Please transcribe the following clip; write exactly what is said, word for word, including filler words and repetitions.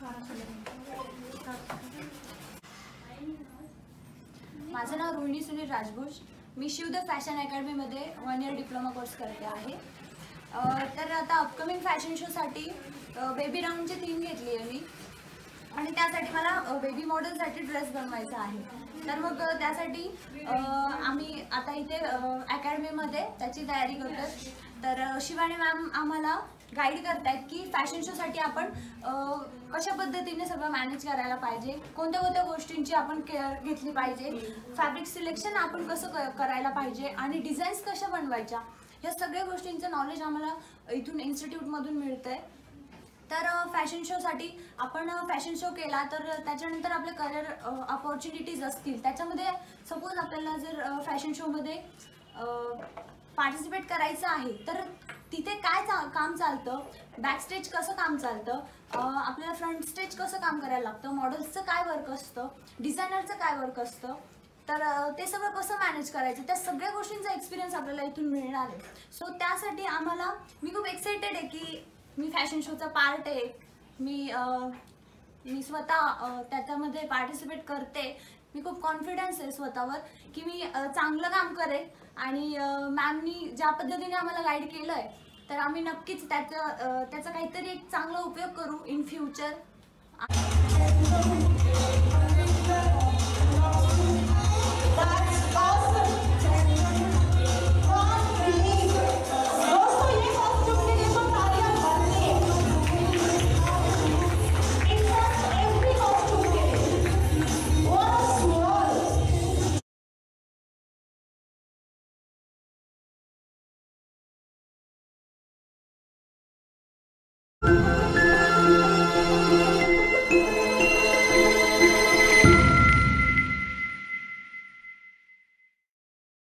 माझं नाव रोहिणी सुनील राजभूष. मी शिवद फॅशन अकॅडमीमध्ये वन इयर डिप्लोमा कोर्स करते आहे. तर आता अपकमिंग फॅशन शोसाठी बेबी राऊंडची थीम घेतली आहे मी, आणि त्यासाठी मला बेबी मॉडेलसाठी ड्रेस बनवायचा आहे. तर मग त्यासाठी आम्ही आता इथे अकॅडमीमध्ये त्याची तयारी करतो. तर शिवानी मॅम आम्हाला गाईड करतायत की फॅशन शोसाठी आपण कशा पद्धतीने सगळं मॅनेज करायला पाहिजे, कोणत्या कोणत्या गोष्टींची आपण केअर घेतली पाहिजे, फॅब्रिक सिलेक्शन आपण कसं करायला पाहिजे आणि डिझाईन्स कशा बनवायच्या, या सगळ्या गोष्टींचं नॉलेज आम्हाला इथून इन्स्टिट्यूटमधून मिळतं आहे. तर फॅशन शोसाठी आपण फॅशन शो केला तर त्याच्यानंतर आपले करिअर अपॉर्च्युनिटीज असतील. त्याच्यामध्ये सपोज आपल्याला जर फॅशन शोमध्ये पार्टिसिपेट करायचं आहे तर तिथे काय चा काम चालतं, बॅक स्टेज कसं काम चालतं, आपल्याला फ्रंट स्टेज कसं काम करायला लागतं, मॉडेल्सचं काय वर्क असतं, डिझायनरचं काय वर्क असतं, तर ते सगळं कसं मॅनेज करायचं, त्या सगळ्या गोष्टींचा एक्सपिरियन्स आपल्याला इथून मिळणार आहे. सो त्यासाठी आम्हाला मी खूप एक्सायटेड आहे की मी फॅशन शोचा पार्ट आहे. मी मी स्वतः त्याच्यामध्ये पार्टिसिपेट करते. मी खूप कॉन्फिडन्स आहे स्वतःवर की मी चांगलं काम करेन, आणि मॅमनी ज्या पद्धतीने आम्हाला गाईड केलं आहे तर आम्ही नक्कीच त्याचा त्याचा काहीतरी एक चांगला उपयोग करू इन फ्युचर.